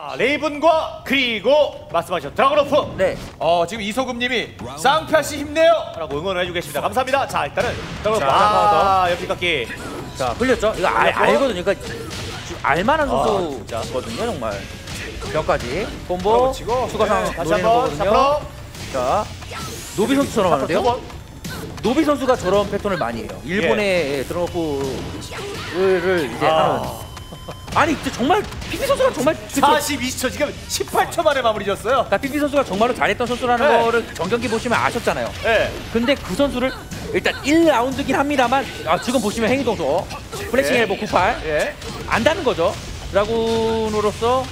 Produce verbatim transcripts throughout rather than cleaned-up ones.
자, 레이븐과 그리고 말씀하셨죠 드라곤로프. 네. 어 지금 이소금님이 쌍피아씨 힘내요 라고 응원을 해주고 계십니다. 감사합니다. 자 일단은 드라곤로프 아 옆집깎기. 자 흘렸죠. 이거 알, 알거든요. 그러니까 알만한 아, 선수거든요 정말. 몇 가지 콤보 치고 추가상 네, 다시 노리는 한번 거거든요. 잡으러. 자 노비 선수처럼 하는데요. 노비 선수가 저런 패턴을 많이 해요. 일본의 드라곤로프를 이제 아. 하는. 아니 진짜 정말 피피 선수가 정말 사십이 초 지금 십팔 초 만에 마무리 졌어요. 그러니까 피피 선수가 정말로 잘했던 선수라는 네. 거를 정경기 보시면 아셨잖아요. 네. 근데 그 선수를 일단 일 라운드긴 합니다만 아, 지금 보시면 행위 동소 플래싱 네. 엘보 구십팔 예. 안다는 거죠. 드라군으로서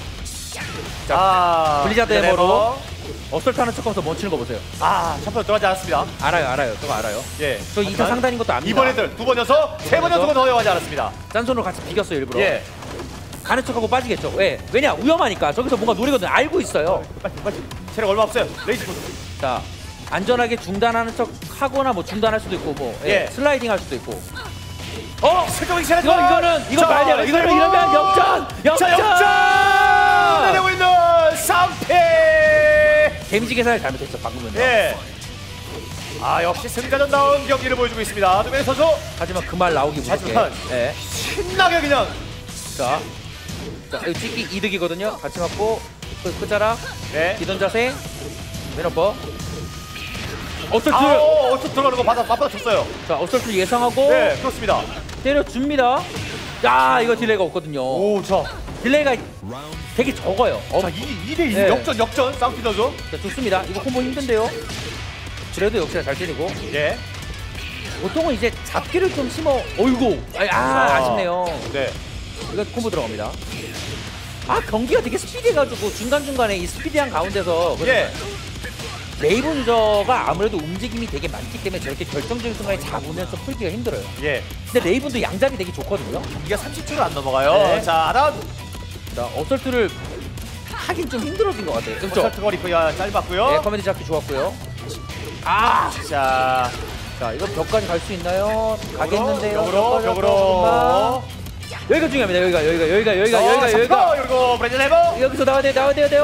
자 블리자드 해머로 어설트하는 척하면서 멈추는 거 보세요. 아 샴푸 들어가지 않았습니다. 알아요, 알아요. 저거 알아요. 예. 저 이 타 상단인 것도 압니다. 이번에들 두 번 연속, 세 번 연속은 허용하지 않았습니다. 짠손으로 같이 비겼어요 일부러. 예. 가는 척하고 빠지겠죠. 왜? 왜냐? 위험하니까. 저기서 뭔가 노리거든. 알고 있어요. 빨리 빨리. 체력 얼마 없어요. 레이지 포스. 자, 안전하게 중단하는 척 하거나 뭐 중단할 수도 있고 뭐 예. 예. 슬라이딩 할 수도 있고. 어? 슬쩍 이거 이거 이거는 이거 봐야 돼요. 이거는 이러면 역전! 역전! 자, 역전! 내려고 있는 삼 패. 데미지 계산을 잘못했죠 방금은. 예. 아 역시 승자전다운 경기를 보여주고 있습니다. 두명 선수. 하지만 그 말 나오기 무섭게. 하지만 예. 신나게 그냥. 자, 자 이거 찍기 이득이거든요. 같이 맞고 그 끝자락. 네. 기던 자세. 왼어퍼. 어설트. 아, 어, 어설트 들어가는 거 받아 맞받아 줬어요. 자, 어설트 예상하고. 네, 그렇습니다. 때려줍니다. 야, 이거 딜레이가 없거든요. 오, 저. 딜레이가 되게 적어요. 어, 자, 이 대 일 네. 역전 역전 쌍피 선수. 자, 좋습니다. 이거 콤보 힘든데요. 그래도 역시나 잘 때리고. 예. 보통은 이제 잡기를 좀 심어. 어이구. 아, 아 아쉽네요. 네. 이거 콤보 들어갑니다. 아, 경기가 되게 스피디해가지고 중간중간에 이 스피디한 가운데서 예. 레이븐 유저가 아무래도 움직임이 되게 많기 때문에 저렇게 결정적인 순간에 잡으면서 풀기가 힘들어요. 예. 근데 레이븐도 양잡이 되게 좋거든요. 경기가 삼십 초를 안 넘어가요. 네. 자, 아담. 자, 어설트를 하긴 좀 힘들어진 것 같아요. 그렇죠? 어설트 거리가 짧았고요. 네, 커맨드 잡기 좋았고요. 아, 자, 자, 이거 벽까지 갈 수 있나요? 가겠는데요. 벽으로, 벽으로. 여기가 중요합니다. 여기가, 여기가, 여기가, 여기가, 어, 여기가, 자, 여기가. 그리고 브레이드 레버. 여기서 나와야 돼요, 나와야 돼요, 돼요.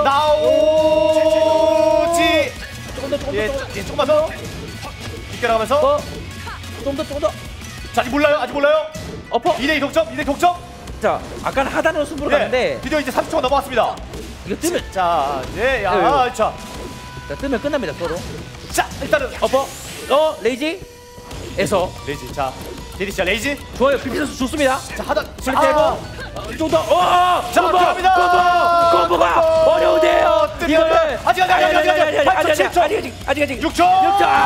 나오지. 조금 더, 조금 예, 더, 예, 조금만 더. 비껴나가면서. 더. 조금 더, 조금 더. 자, 아직 몰라요, 아직 몰라요. 엎어. 이 대 이 독점, 이 대 독점. 자, 아까는 하단으로 승부를 예, 갔는데 드디어 이제 삼십 초가 넘어갔습니다. 이거 뜨면, 자, 예, 야, 네, 아, 자, 자, 뜨면 끝납니다, 서로. 자, 일단은 엎어. 어, 레이지. 에서. 레이지, 자, 디디씨 레이지. 좋아요, 피피 선수 좋습니다. 자, 하단, 플리트 아, 해보. 좀 더. 어! 자, 콤보! 들어갑니다. 콤보! 콤보가 콤보. 어려운데요. 뜨면 이거를 아직, 아직, 아직, 아직, 아직, 아직 팔 초, 아직 칠 초. 아직 아직 아직 아직 육 초. 육 초.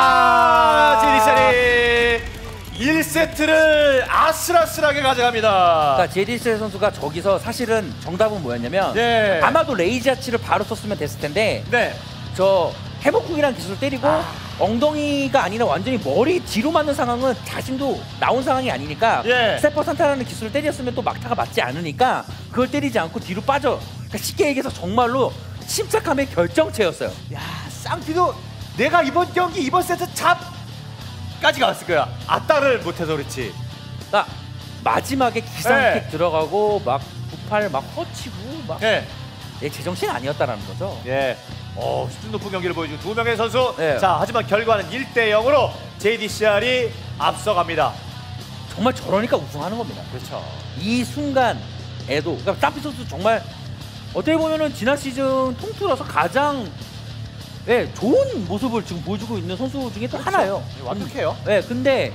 아, 제디샤리 일 세트를 아슬아슬하게 가져갑니다. 그러니까 제디스 선수가 저기서 사실은 정답은 뭐였냐면 예. 아마도 레이지아치를 바로 썼으면 됐을 텐데 네. 저 해복국이라는 기술 때리고 아. 엉덩이가 아니라 완전히 머리 뒤로 맞는 상황은 자신도 나온 상황이 아니니까 예. 스테퍼 산타라는 기술을 때렸으면 또 막타가 맞지 않으니까 그걸 때리지 않고 뒤로 빠져. 그러니까 쉽게 얘기해서 정말로 침착함의 결정체였어요. 야, 쌍피도 내가 이번 경기 이번 세트 잡까지 갔을 거야. 아따를 못해서 그렇지. 그러니까 마지막에 기상킥 예. 들어가고 막 구팔 막 허치고 막 예. 얘 제정신 아니었다라는 거죠. 예. 어, 수준 높은 경기를 보여준 두 명의 선수. 네. 자, 하지만 결과는 일 대 영으로 제이디씨알이 앞서갑니다. 정말 저러니까 우승하는 겁니다. 그렇죠. 이 순간에도 그러니까 땀피 선수 정말 어떻게 보면은 지난 시즌 통틀어서 가장 예, 좋은 모습을 지금 보여주고 있는 선수 중에 또 하나예요. 완벽해요. 네, 근데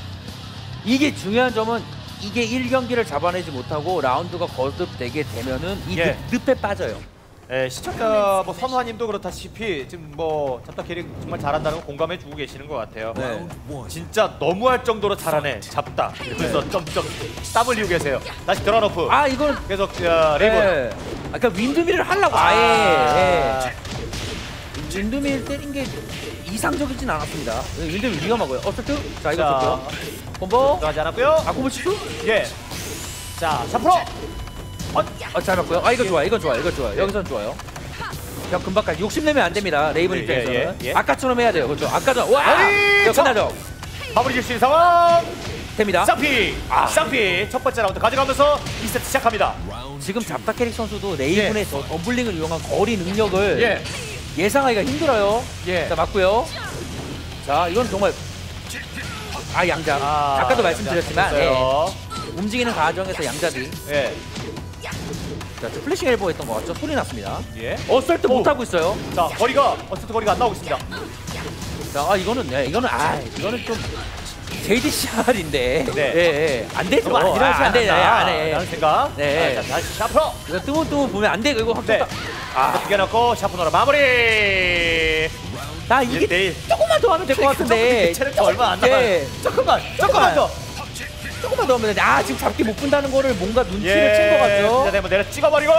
이게 중요한 점은 이게 일 경기를 잡아내지 못하고 라운드가 거듭되게 되면은 이 예. 늪, 늪에 빠져요. 예, 시청자 뭐 선화님도 그렇다시피 지금 뭐 잡다 캐릭 정말 잘한다는 거 공감해주고 계시는 것 같아요. 네. 진짜 너무할 정도로 잘하네 잡다. 그래서 점점 땀 흘리고 계세요. 다시 드러너프. 아, 이건 계속 어, 레이븐. 예. 아, 그러니까 윈드밀을 하려고 아. 아예 예. 윈드밀 때린 게 이상적이진 않았습니다. 윈드밀 위험하고요. 어쨌든 자 이거 자. 좋고요. 콤보. 들어가지 않았고요. 아, 콤보 치수? 예. 자, 샤프로. 어, 어, 잘 맞고요. 아, 이거 좋아, 이건 좋아, 이건 좋아요. 여기선 좋아요. 벽 금방까지 욕심내면 안 됩니다. 레이븐 예, 입장에서는 예, 예, 예. 아까처럼 해야 돼요. 그렇죠. 아까처럼 와, 아니, 이거 저- 끝나죠. 마무리 질 수 있는 상황. 됩니다. 쌍피! 아. 쌍피! 첫 번째 라운드 가져가면서 이 세트 시작합니다. 지금 잡다 캐릭 선수도 레이븐의 예. 저 덤블링을 이용한 거리 능력을 예. 예상하기가 힘들어요. 예. 자, 맞고요. 자, 이건 정말 아 양자. 아, 아까도 말씀드렸지만 예. 있어요. 움직이는 과정에서 양자들이 예. 자, 저 플래싱 엘보 했던 것 같죠? 소리 났습니다. 예. 어설트 오. 못 하고 있어요. 자, 거리가 어쨌든 거리가 안 나오고 있습니다. 자, 아 이거는 네, 이거는 아 이거는 좀 제이디씨알인데 네. 예, 예. 안 되죠. 너무 아니라지 아, 안 돼, 않았나 안 돼. 라는 생각. 네. 자, 다시 샤프로. 이거 뜨문뜨문 보면 안 돼. 이거 확 네. 네. 아, 이겨놓고 샤프로로 마무리. 나 이게 내일 조금만 더 하면 될 것 같은데. 체력도 얼마 안 남아. 예. 조금만, 조금만 더. 조금만 더 하면 되는데 아 지금 잡기 못 분다는 거를 뭔가 눈치를 예. 챈 것 같죠? 진짜 되면 내려 찍어버리고.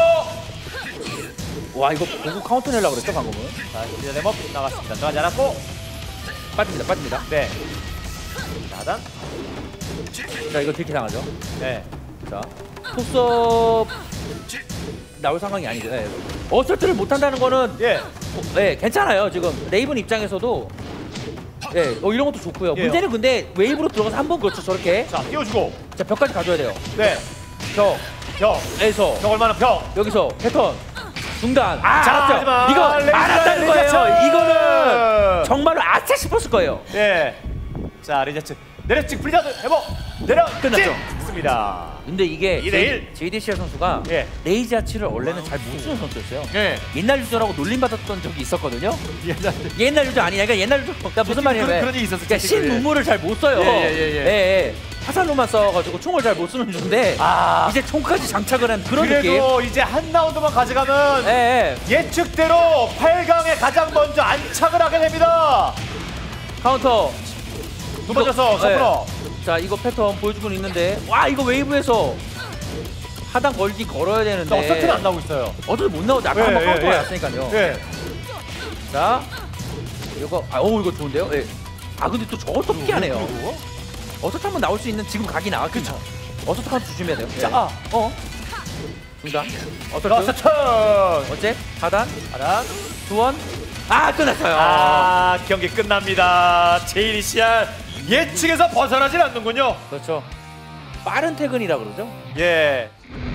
와 이거 보고 카운터 내려고 그랬죠 방금은? 자, 진짜 되면 나갔습니다. 들어가지 않았고. 빠집니다 빠집니다. 네. 자, 하단. 자 이거 들키 당하죠? 네. 자 토스업 나올 상황이 아니죠. 예. 어설트를 못 한다는 거는 예. 어, 예 괜찮아요. 지금 레이븐 입장에서도 예, 어, 이런 것도 좋고요. 예. 문제는 근데 웨이브로 들어가서 한 번 그렇죠 저렇게. 자, 띄워주고. 자 벽까지 가져야 돼요. 네. 벽 벽. 에서 벽 얼마나 벽. 여기서 패턴 중단. 아, 자, 알았죠. 하지만 이거 레이저, 알았다는 레이저. 거예요. 이거는 정말로 아차 싶었을 거예요. 예. 자, 리제츠. 내려찍 블리자드 해보. 내려. 끝났죠. 좋습니다. 근데 이게 이 대 일. 제이디씨알 선수가 예. 레이지 아치를 원래는 잘 못 쓰는 선수였어요. 예. 옛날 유저라고 놀림받았던 적이 있었거든요. 옛날. 옛날 유저 아니냐? 그러니까 옛날 유저. 그러니까 무슨 말이냐면 그런- 그런 일이 있었어요, 그러니까 실제로. 신문물을 잘 못 써요. 예, 예, 예, 예. 예, 예. 화살로만 써가지고 총을 잘 못 쓰는 유저인데 아. 이제 총까지 장착을 한 그런 느낌. 그래도 이제 한 라운드만 가져가면 예, 예. 예측대로 팔 강에 가장 먼저 안착을 하게 됩니다. 카운터. 두 번째서 서프로. 자 이거 패턴 보여주고 있는데 와 이거 웨이브에서 하단 걸기 걸어야 되는데 어설트는 안 나오고 있어요. 어차피 못 나오지. 아까 예, 한번 예, 카운터가 예. 났으니까요. 예. 자 이거 아 오 이거 좋은데요? 예. 아 근데 또 저것도 피하네요. 그리고 어설트 한번 나올 수 있는 지금 각이 나왔겠죠. 어설트 카운터 조심해야 돼요. 자, 예. 아, 어 중단 들어왔어 어설트 천. 어째 하단 하단. 두원 아 끝났어요. 아, 경기 끝납니다. 제이디씨알 예측에서 벗어나질 않는군요. 그렇죠. 빠른 퇴근이라 그러죠. 예.